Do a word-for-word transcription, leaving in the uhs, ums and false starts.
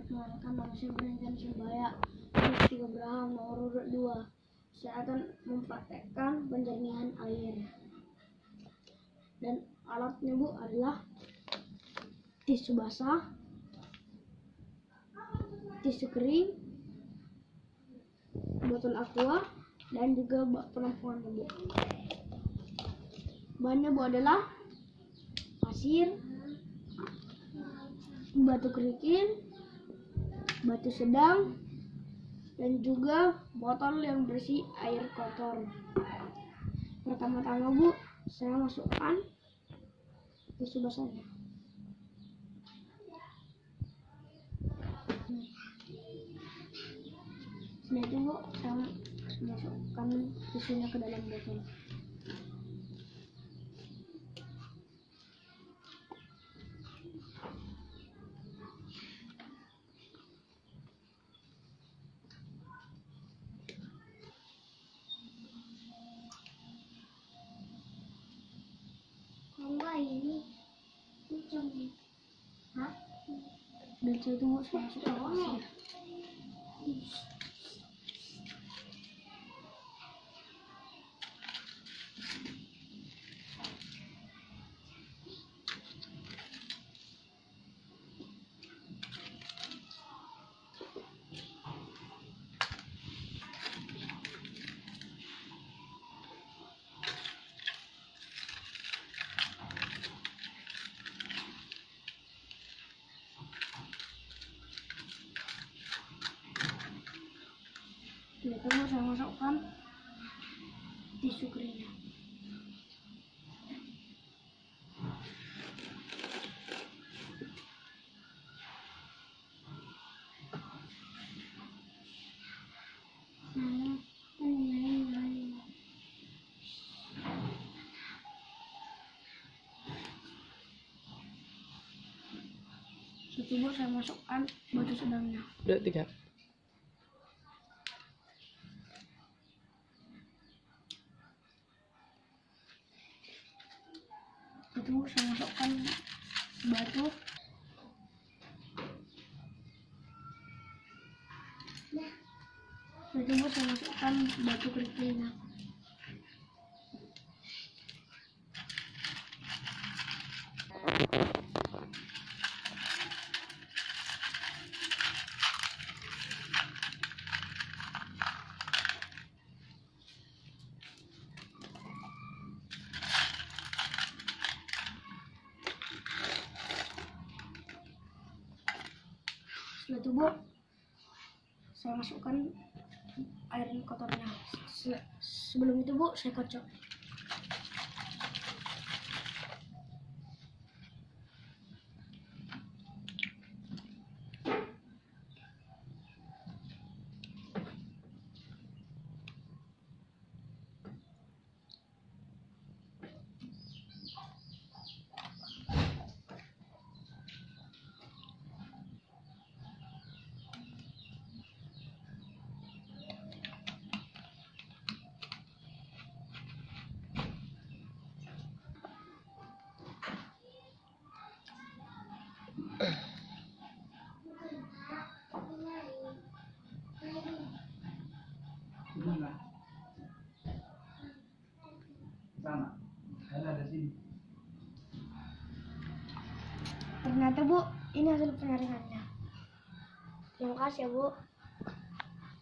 mengalahkan manusia berikan sebaya. Terus tiga Abraham nomor urut dua. Saya akan mempraktekkan penjernihan air. Dan alatnya Bu adalah tisu basah, tisu kering, botol aqua, dan juga penampungan Bu. Bahannya Bu adalah pasir, batu kerikil, batu sedang, dan juga botol yang berisi air kotor. Pertama-tama Bu, saya masukkan tisu basahnya. Setelah itu Bu, saya masukkan tisunya ke dalam botol. Enggak ini macam hah? Dan setelah itu Bu, saya masukkan pasir. Setelah itu saya masukkan tisu keringnya. Setelah itu saya masukkan batu sedangnya. Udah tiga. Itu saya masukkan batu. Setelah itu saya masukkan batu kerikilnya. Setelah itu Bu, saya masukkan air kotornya. Se- Sebelum itu Bu, saya kocok. Mana? Sana. Ada di sini. Ternyata Bu, ini hasil penyaringannya. Terima kasih ya Bu.